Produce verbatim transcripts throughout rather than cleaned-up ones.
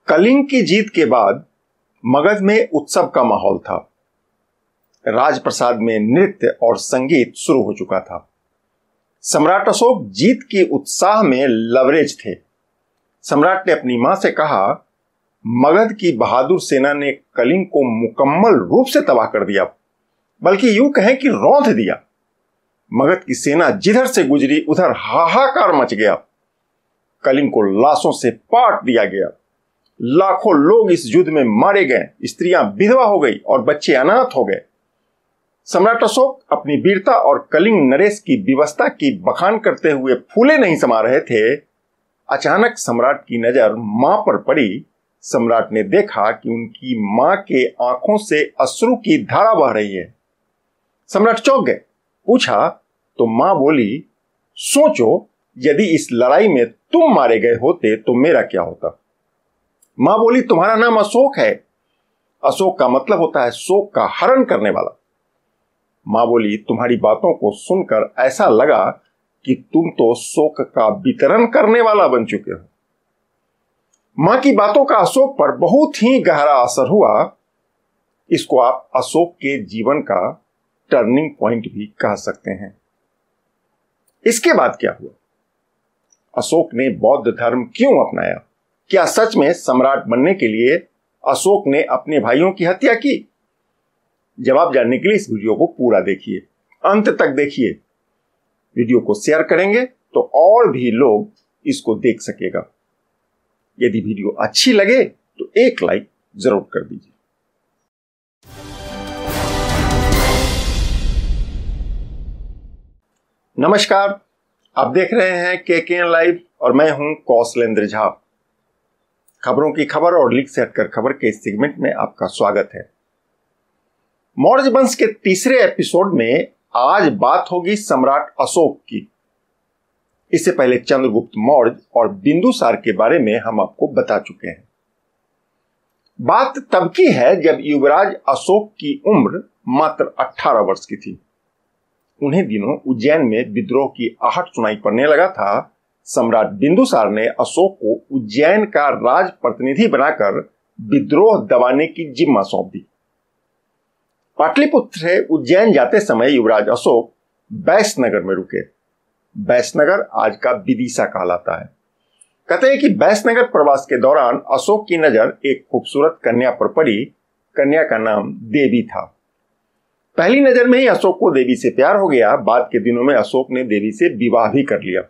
कलिंग की जीत के बाद मगध में उत्सव का माहौल था। राजप्रसाद में नृत्य और संगीत शुरू हो चुका था। सम्राट अशोक जीत के उत्साह में लवरेज थे। सम्राट ने अपनी मां से कहा, मगध की बहादुर सेना ने कलिंग को मुकम्मल रूप से तबाह कर दिया, बल्कि यूं कहें कि रौंद दिया। मगध की सेना जिधर से गुजरी उधर हाहाकार मच गया। कलिंग को लाशों से पाट दिया गया। लाखों लोग इस युद्ध में मारे गए, स्त्रियां विधवा हो गई और बच्चे अनाथ हो गए। सम्राट अशोक अपनी वीरता और कलिंग नरेश की विवशता की बखान करते हुए फूले नहीं समा रहे थे। अचानक सम्राट की नजर मां पर पड़ी। सम्राट ने देखा कि उनकी मां के आंखों से अश्रु की धारा बह रही है। सम्राट चौंक गए। पूछा तो मां बोली, सोचो यदि इस लड़ाई में तुम मारे गए होते तो मेरा क्या होता। मां बोली, तुम्हारा नाम अशोक है। अशोक का मतलब होता है शोक का हरण करने वाला। मां बोली, तुम्हारी बातों को सुनकर ऐसा लगा कि तुम तो शोक का वितरण करने वाला बन चुके हो। मां की बातों का अशोक पर बहुत ही गहरा असर हुआ। इसको आप अशोक के जीवन का टर्निंग पॉइंट भी कह सकते हैं। इसके बाद क्या हुआ? अशोक ने बौद्ध धर्म क्यों अपनाया? क्या सच में सम्राट बनने के लिए अशोक ने अपने भाइयों की हत्या की? जवाब जानने के लिए इस वीडियो को पूरा देखिए, अंत तक देखिए। वीडियो को शेयर करेंगे तो और भी लोग इसको देख सकेगा। यदि वीडियो अच्छी लगे तो एक लाइक जरूर कर दीजिए। नमस्कार, आप देख रहे हैं के के एन लाइव और मैं हूं कौशलेंद्र झा। खबरों की खबर और लीक से हटकर खबर के इस सेगमेंट में आपका स्वागत है। मौर्य वंश के तीसरे एपिसोड में आज बात होगी सम्राट अशोक की। इससे पहले चंद्रगुप्त मौर्य और बिंदुसार के बारे में हम आपको बता चुके हैं। बात तब की है जब युवराज अशोक की उम्र मात्र अठारह वर्ष की थी। उन्हीं दिनों उज्जैन में विद्रोह की आहट सुनाई पड़ने लगा था। सम्राट बिंदुसार ने अशोक को उज्जैन का राज प्रतिनिधि बनाकर विद्रोह दबाने की जिम्मा सौंप दी। पाटलिपुत्र से उज्जैन जाते समय युवराज अशोक बैसनगर में रुके। बैसनगर आज का विदिशा कहलाता है। कहते हैं कि बैसनगर प्रवास के दौरान अशोक की नजर एक खूबसूरत कन्या पर पड़ी। कन्या का नाम देवी था। पहली नजर में ही अशोक को देवी से प्यार हो गया। बाद के दिनों में अशोक ने देवी से विवाह भी कर लिया।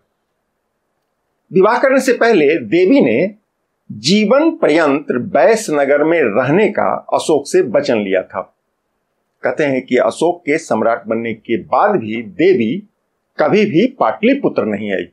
विवाह करने से पहले देवी ने जीवन पर्यंत बैसनगर में रहने का अशोक से वचन लिया था। कहते हैं कि अशोक के सम्राट बनने के बाद भी देवी कभी भी पाटलिपुत्र नहीं आई।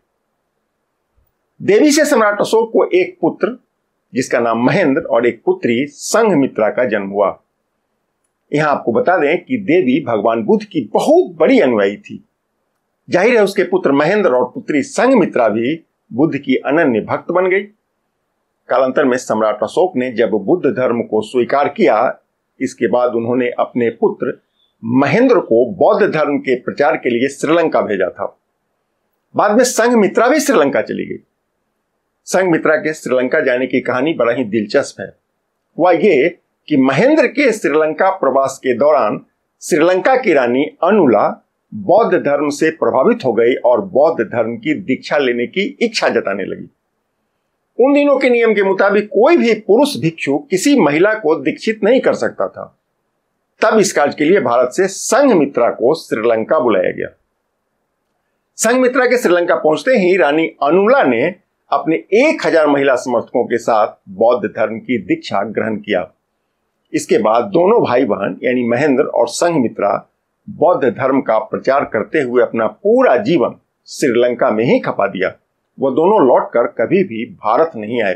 देवी से सम्राट अशोक को एक पुत्र जिसका नाम महेंद्र और एक पुत्री संघमित्रा का जन्म हुआ। यहां आपको बता दें कि देवी भगवान बुद्ध की बहुत बड़ी अनुयायी थी। जाहिर है उसके पुत्र महेंद्र और पुत्री संघमित्रा भी बुद्ध की अनन्य भक्त बन गई। कालांतर में सम्राट अशोक ने जब बुद्ध धर्म को स्वीकार किया, इसके बाद उन्होंने अपने पुत्र महेंद्र को बौद्ध धर्म के प्रचार के लिए श्रीलंका भेजा था। बाद में संघमित्रा भी श्रीलंका चली गई। संघमित्रा के श्रीलंका जाने की कहानी बड़ा ही दिलचस्प है। वह ये कि महेंद्र के श्रीलंका प्रवास के दौरान श्रीलंका की रानी अनुला बौद्ध धर्म से प्रभावित हो गई और बौद्ध धर्म की दीक्षा लेने की इच्छा जताने लगी। उन दिनों के नियम के मुताबिक कोई भी पुरुष भिक्षु किसी महिला को दीक्षित नहीं कर सकता था। तब इस कार्य के लिए भारत से संघमित्रा को श्रीलंका बुलाया गया। संघमित्रा के श्रीलंका पहुंचते ही रानी अनुला ने अपने एक हजार महिला समर्थकों के साथ बौद्ध धर्म की दीक्षा ग्रहण किया। इसके बाद दोनों भाई बहन यानी महेंद्र और संघमित्रा बौद्ध धर्म का प्रचार करते हुए अपना पूरा जीवन श्रीलंका में ही खपा दिया। वो दोनों लौटकर कभी भी भारत नहीं आए।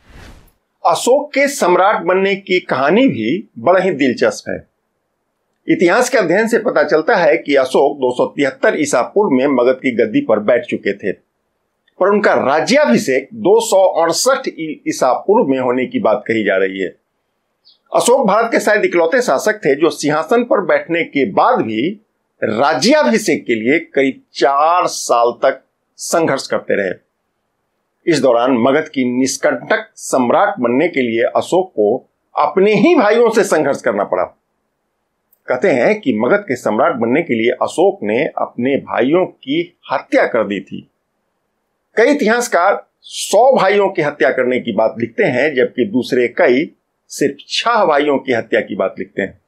अशोक के सम्राट बनने की कहानी भी बड़ा ही दिलचस्प है। इतिहास के अध्ययन से पता चलता है कि अशोक दो सौ तिहत्तर ईसा पूर्व में मगध की गद्दी पर बैठ चुके थे, पर उनका राज्याभिषेक दो सौ अड़सठ ईसा पूर्व में होने की बात कही जा रही है। अशोक भारत के शायद इकलौते शासक थे जो सिंहासन पर बैठने के बाद भी राज्याभिषेक के लिए करीब चार साल तक संघर्ष करते रहे। इस दौरान मगध की निष्कंटक सम्राट बनने के लिए अशोक को अपने ही भाइयों से संघर्ष करना पड़ा। कहते हैं कि मगध के सम्राट बनने के लिए अशोक ने अपने भाइयों की हत्या कर दी थी। कई इतिहासकार सौ भाइयों की हत्या करने की बात लिखते हैं, जबकि दूसरे कई सिर्फ छह भाइयों की हत्या की बात लिखते हैं।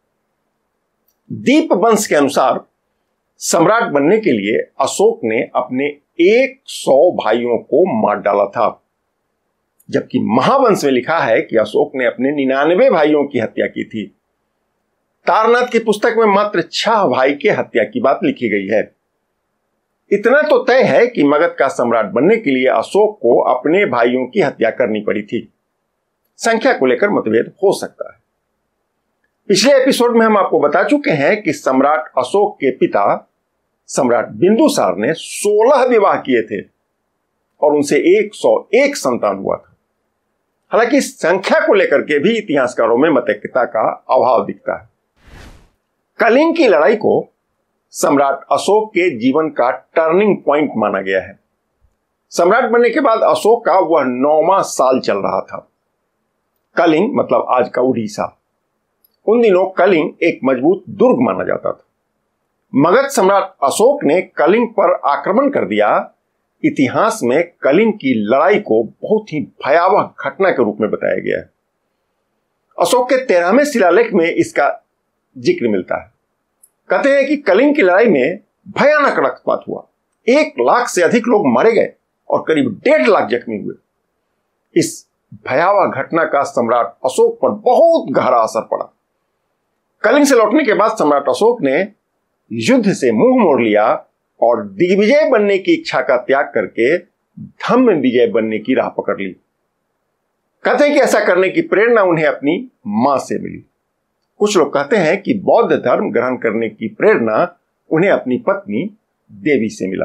दीप वंश के अनुसार सम्राट बनने के लिए अशोक ने अपने सौ भाइयों को मार डाला था, जबकि महावंश में लिखा है कि अशोक ने अपने निन्यानवे भाइयों की हत्या की थी। तारनाथ की पुस्तक में मात्र छह भाई के हत्या की बात लिखी गई है। इतना तो तय है कि मगध का सम्राट बनने के लिए अशोक को अपने भाइयों की हत्या करनी पड़ी थी। संख्या को लेकर मतभेद हो सकता है। पिछले एपिसोड में हम आपको बता चुके हैं कि सम्राट अशोक के पिता सम्राट बिंदुसार ने सोलह विवाह किए थे और उनसे एक सौ एक संतान हुआ था। हालांकि इस संख्या को लेकर के भी इतिहासकारों में मतैक्यता का अभाव दिखता है। कलिंग की लड़ाई को सम्राट अशोक के जीवन का टर्निंग पॉइंट माना गया है। सम्राट बनने के बाद अशोक का वह नौवां साल चल रहा था। कलिंग मतलब आज का उड़ीसा। उन दिनों कलिंग एक मजबूत दुर्ग माना जाता था। मगध सम्राट अशोक ने कलिंग पर आक्रमण कर दिया। इतिहास में कलिंग की लड़ाई को बहुत ही भयावह घटना के रूप में बताया गया है। अशोक के तेरहवें शिलालेख में इसका जिक्र मिलता है। कहते हैं कि कलिंग की लड़ाई में भयानक रक्तपात हुआ। एक लाख से अधिक लोग मारे गए और करीब डेढ़ लाख जख्मी हुए। इस भयावह घटना का सम्राट अशोक पर बहुत गहरा असर पड़ा। कलिंग से लौटने के बाद सम्राट अशोक ने युद्ध से मुंह मोड़ लिया और दिग्विजय बनने की इच्छा का त्याग करके धम्म विजय बनने की राह पकड़ ली। कहते हैं कि ऐसा करने की प्रेरणा उन्हें अपनी मां से मिली। कुछ लोग कहते हैं कि बौद्ध धर्म ग्रहण करने की प्रेरणा उन्हें अपनी पत्नी देवी से मिला।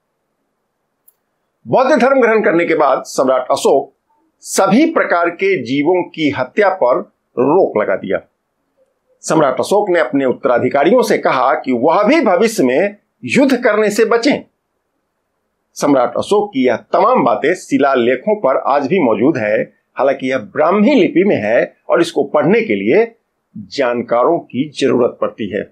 बौद्ध धर्म ग्रहण करने के बाद सम्राट अशोक सभी प्रकार के जीवों की हत्या पर रोक लगा दिया। सम्राट अशोक ने अपने उत्तराधिकारियों से कहा कि वह भी भविष्य में युद्ध करने से बचें। सम्राट अशोक की यह तमाम बातें शिलालेखों पर आज भी मौजूद है। हालांकि यह ब्राह्मी लिपि में है और इसको पढ़ने के लिए जानकारों की जरूरत पड़ती है।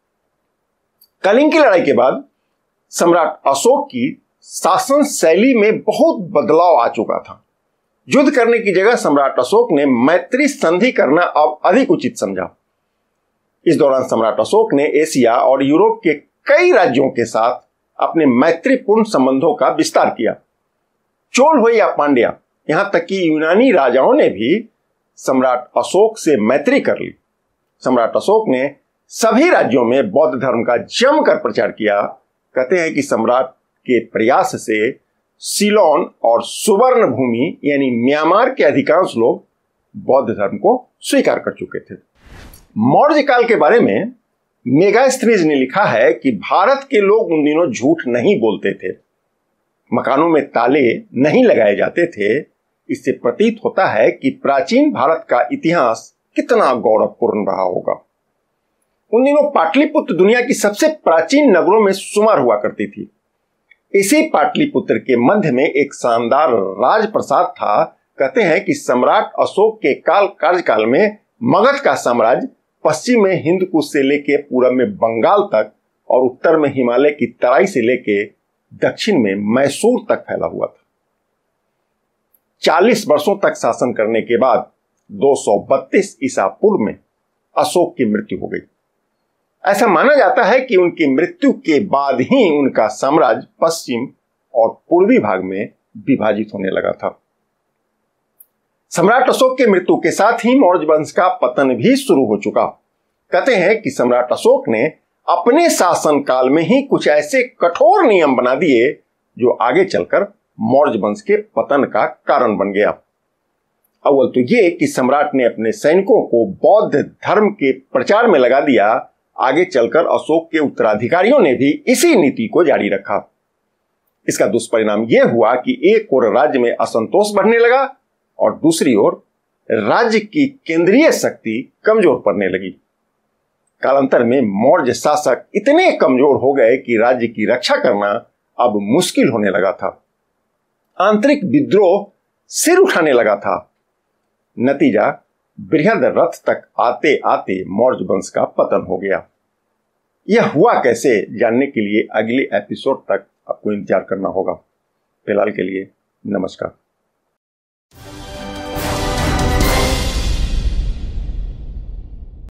कलिंग की लड़ाई के बाद सम्राट अशोक की शासन शैली में बहुत बदलाव आ चुका था। युद्ध करने की जगह सम्राट अशोक ने मैत्री संधि करना अब अधिक उचित समझा। इस दौरान सम्राट अशोक ने एशिया और यूरोप के कई राज्यों के साथ अपने मैत्रीपूर्ण संबंधों का विस्तार किया। चोल हो या पांड्या, यहां तक कि यूनानी राजाओं ने भी सम्राट अशोक से मैत्री कर ली। सम्राट अशोक ने सभी राज्यों में बौद्ध धर्म का जमकर प्रचार किया। कहते हैं कि सम्राट के प्रयास से सीलोन और सुवर्ण भूमि यानी म्यांमार के अधिकांश लोग बौद्ध धर्म को स्वीकार कर चुके थे। मौर्य काल के बारे में मेगास्थनीज ने लिखा है कि भारत के लोग उन दिनों झूठ नहीं बोलते थे, मकानों में ताले नहीं लगाए जाते थे। इससे प्रतीत होता है कि प्राचीन भारत का इतिहास कितना गौरवपूर्ण रहा होगा। उन दिनों पाटलिपुत्र दुनिया की सबसे प्राचीन नगरों में शुमार हुआ करती थी। इसी पाटलिपुत्र के मध्य में एक शानदार राजप्रसाद था। कहते हैं कि सम्राट अशोक के काल कार्यकाल में मगध का साम्राज्य पश्चिम में हिंदकुश से लेकर पूरब में बंगाल तक और उत्तर में हिमालय की तराई से लेकर दक्षिण में मैसूर तक फैला हुआ था। चालीस वर्षों तक शासन करने के बाद दो सौ बत्तीस ईसा पूर्व में अशोक की मृत्यु हो गई। ऐसा माना जाता है कि उनकी मृत्यु के बाद ही उनका साम्राज्य पश्चिम और पूर्वी भाग में विभाजित होने लगा था। सम्राट अशोक के मृत्यु के साथ ही मौर्य वंश का पतन भी शुरू हो चुका। कहते हैं कि सम्राट अशोक ने अपने शासन काल में ही कुछ ऐसे कठोर नियम बना दिए जो आगे चलकर मौर्य वंश के पतन का कारण बन गया। अव्वल तो ये कि सम्राट ने अपने सैनिकों को बौद्ध धर्म के प्रचार में लगा दिया। आगे चलकर अशोक के उत्तराधिकारियों ने भी इसी नीति को जारी रखा। इसका दुष्परिणाम यह हुआ कि एक ओर राज्य में असंतोष बढ़ने लगा और दूसरी ओर राज्य की केंद्रीय शक्ति कमजोर पड़ने लगी। कालांतर में मौर्य शासक इतने कमजोर हो गए कि राज्य की रक्षा करना अब मुश्किल होने लगा था। आंतरिक विद्रोह सिर उठाने लगा था। नतीजा, बृहद रथ तक आते आते मौर्य वंश का पतन हो गया। यह हुआ कैसे जानने के लिए अगले एपिसोड तक आपको इंतजार करना होगा। फिलहाल के लिए नमस्कार।